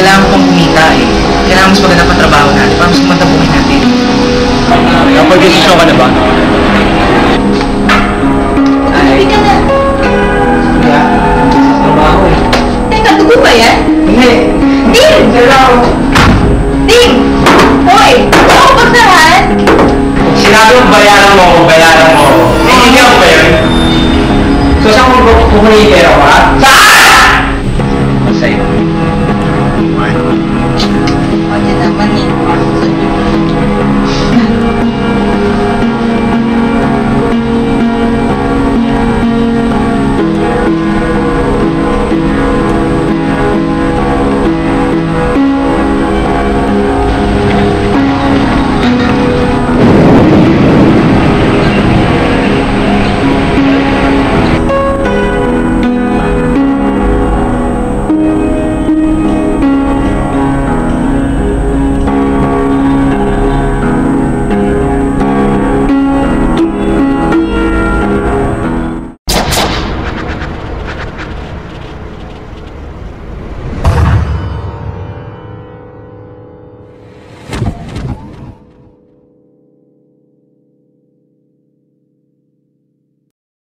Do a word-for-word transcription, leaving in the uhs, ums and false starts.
kailangan kong kumita eh. Kailangan mas maganda pa trabaho natin para mas kumanta buhay natin. Napag-desisyon ka na ba? Ay, Hindi ka na. kuya, trabaho eh. Teka, dugo ba yan? Hindi. Ding! Trabaho. Ding! Hoy! Huwag ako pagsahan! Sinabi mo, bayaran mo ako, bayaran mo ako. Hindi nga ba yun? So, saan ko kukunin yung pera ko, ha? Saan?